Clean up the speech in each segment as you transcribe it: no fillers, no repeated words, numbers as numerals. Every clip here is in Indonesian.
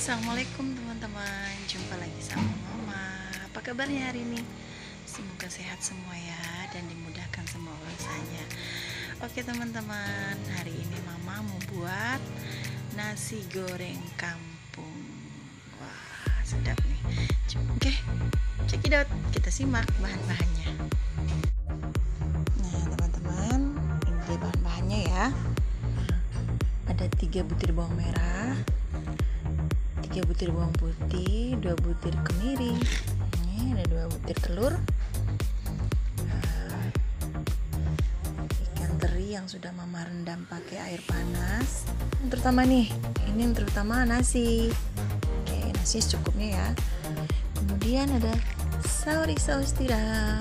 Assalamualaikum teman-teman, jumpa lagi sama Mama. Apa kabarnya hari ini? Semoga sehat semua ya dan dimudahkan semua urusannya. Oke teman-teman, hari ini Mama mau buat nasi goreng kampung. Wah, sedap nih. Oke, check it out. Kita simak bahan-bahannya. Nah teman-teman, ini dia bahan-bahannya ya. Ada 3 butir bawang merah, 3 butir bawang putih, 2 butir kemiri, ini ada 2 butir telur, ikan teri yang sudah Mama rendam pakai air panas. Terutama nih, ini terutama nasi. Oke, nasi secukupnya ya. Kemudian ada saus tiram.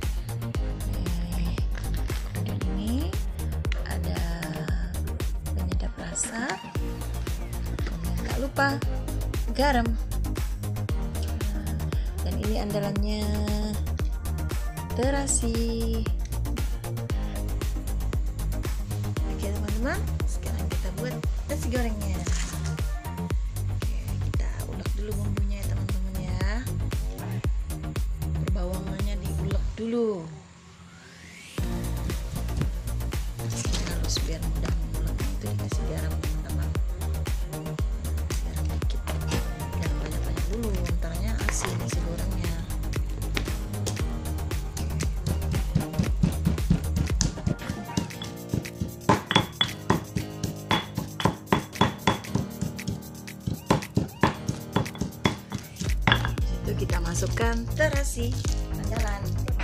Kemudian ini ada penyedap rasa. Kemudian tak lupa garam, dan ini andalannya terasi. Oke teman-teman, sekarang kita buat nasi gorengnya. Oke, kita ulek dulu bumbunya ya teman-teman ya. Bawangannya diulek dulu harus biar mudah menguleknya, itu dikasih garam teman-teman. Dulu antaranya asin nasi gorengnya. Itu kita masukkan terasi andalan.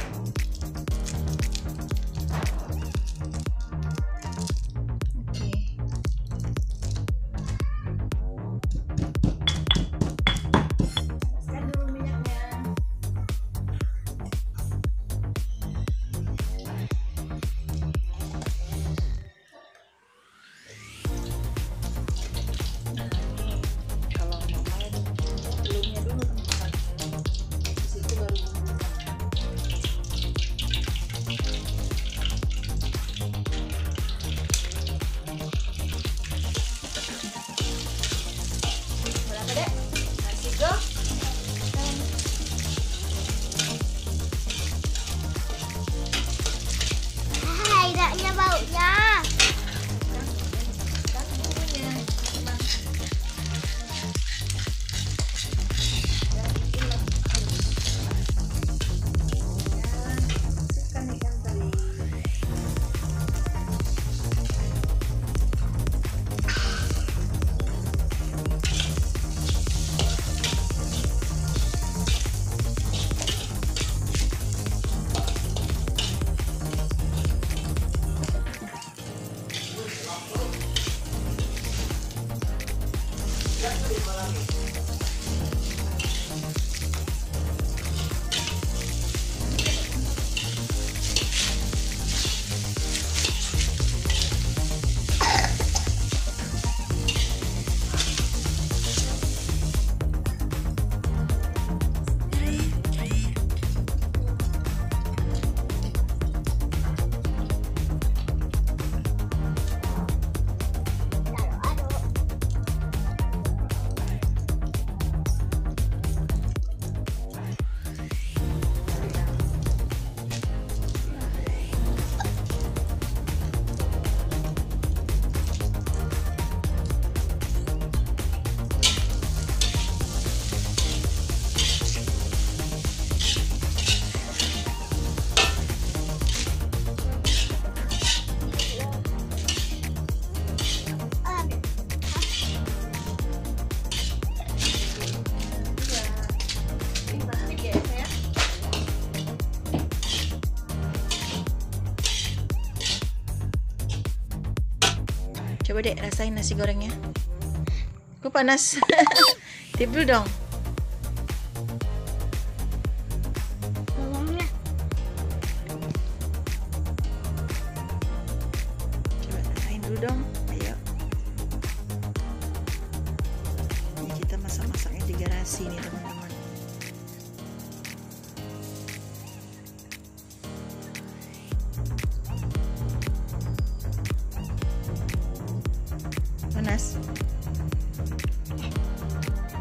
Coba dek rasain nasi gorengnya. Kok panas? Tiup dulu dong. Coba rasain dulu dong. Ayo. Ini kita masak-masaknya di garasi nih teman-teman. Panas.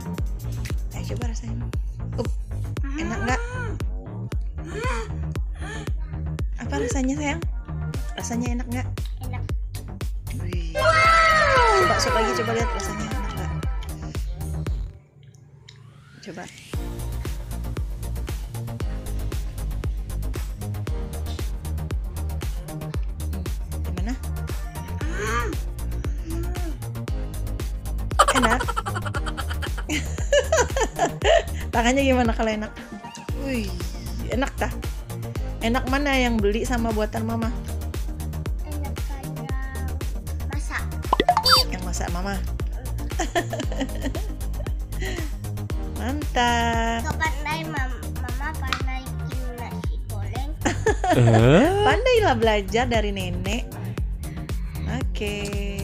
rasanya sayang? Rasanya enak nggak? Enak. Wih. Coba sup lagi, coba lihat rasanya enak nggak? Coba. Gimana? Enak. Tangannya gimana kalau enak? Wih, enak kah? Enak mana yang beli sama buatan mama? Enak kayak masak. Yang masak mama. Mantap. Kau pandai mama pandai bikin nasi goreng. Pandailah belajar dari nenek. Oke.